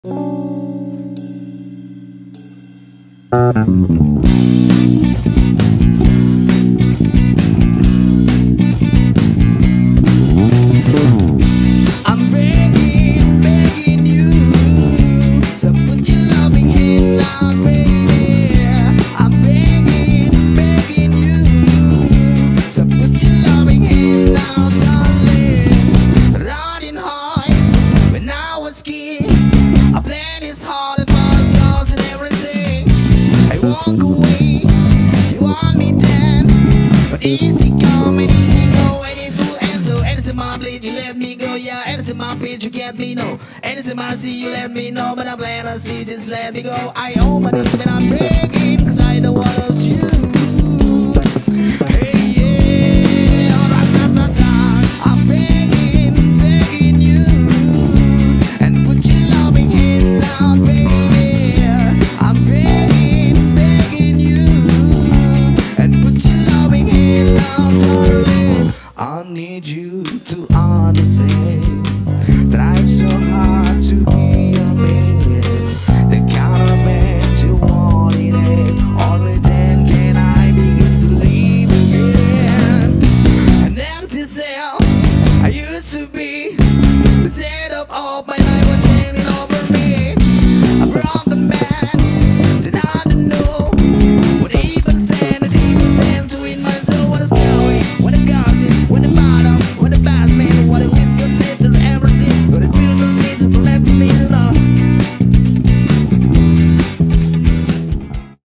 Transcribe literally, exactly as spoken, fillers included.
I'm begging, begging you, so put your loving hand out, baby. I'm begging, begging you, so put your loving hand out, darling. Riding high when I was kid, I planned his heart and fast cars and everything. I walk away, you want me dead, but easy come and easy go, and it will end. So anytime I bleed, you let me go. Yeah, anytime I bleed, you get me no. Anytime I see you, let me know. But I'm glad I see, just let me go. I owe my knees when I'm begging, cause I don't want to lose you.